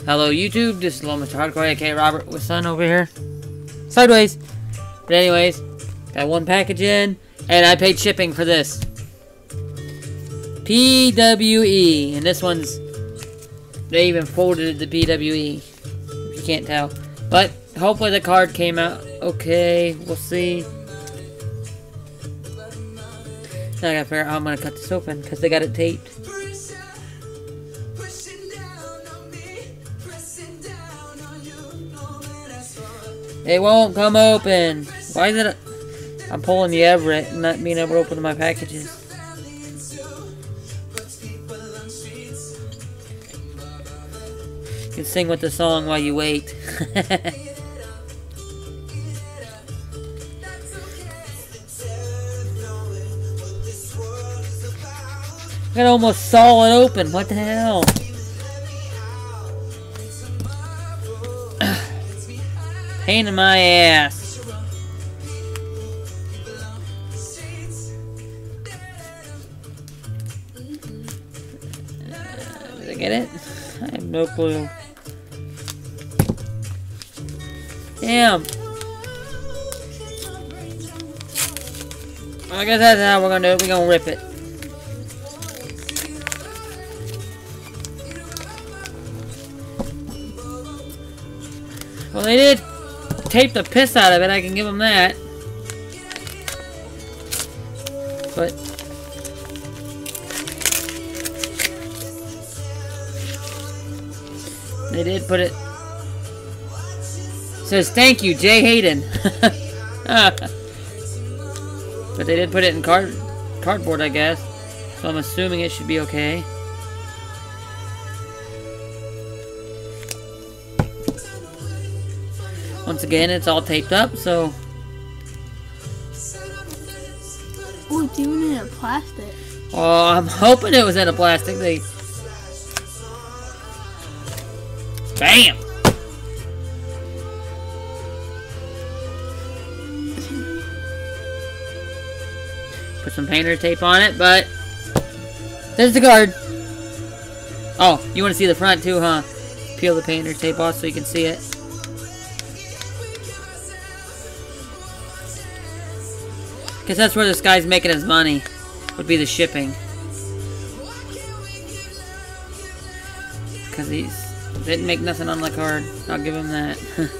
Hello YouTube, this is Low Mr. Hardcore, aka Robert with Sun over here. Sideways. But anyways, got one package in, and I paid shipping for this. PWE, and this one's, they even folded the PWE, if you can't tell. But hopefully the card came out okay, we'll see. Now I gotta figure out how I'm gonna cut this open, because they got it taped. It won't come open. Why is it? I'm pulling the Everett and not being able to open my packages. You can sing with the song while you wait. I almost saw it open. What the hell? Pain in my ass. Did I get it? I have no clue. Damn. Well, I guess that's how we're gonna do it. We're gonna rip it. Well, they did tape the piss out of it, I can give them that. But they did put it. It says thank you, Jay Hayden. But they did put it in cardboard, I guess. So I'm assuming it should be okay. Once again, it's all taped up, so... Oh, it's even in a plastic. Oh, I'm hoping it was in a plastic. They... Bam! Put some painter tape on it, but... There's the card! Oh, you want to see the front too, huh? Peel the painter tape off so you can see it. Because that's where this guy's making his money, would be the shipping. Because he didn't make nothing on the card. I'll give him that.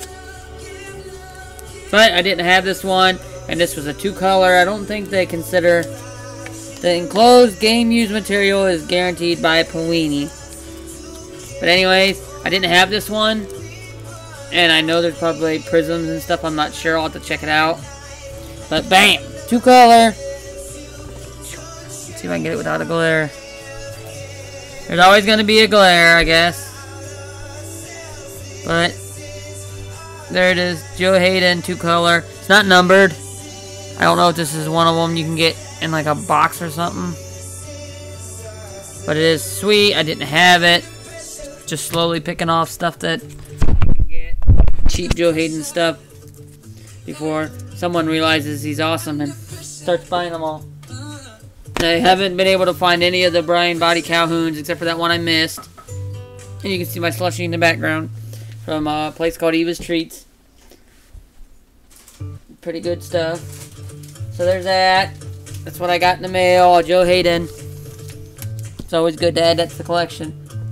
But I didn't have this one, and this was a 2-color. I don't think they consider the enclosed game used material is guaranteed by Panini. But anyways, I didn't have this one, and I know there's probably prisms and stuff. I'm not sure. I'll have to check it out. But bam! 2-color. See if I can get it without a glare. There's always going to be a glare, I guess. But there it is. Joe Hayden, 2-color. It's not numbered. I don't know if this is one of them you can get in like a box or something. But it is sweet. I didn't have it. Just slowly picking off stuff that you can get. Cheap Joe Hayden stuff. Before someone realizes he's awesome and starts buying them all. I haven't been able to find any of the Brian Body Calhouns except for that one I missed. And you can see my slushie in the background from a place called Eva's Treats. Pretty good stuff. So there's that. That's what I got in the mail. Joe Hayden. It's always good to add that to the collection.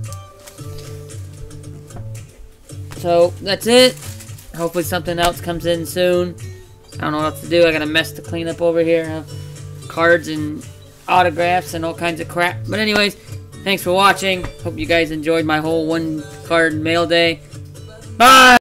So that's it. Hopefully something else comes in soon. I don't know what else to do. I got a mess to clean up over here. I have cards and autographs and all kinds of crap. But anyways, thanks for watching. Hope you guys enjoyed my whole 1-card mail day. Bye!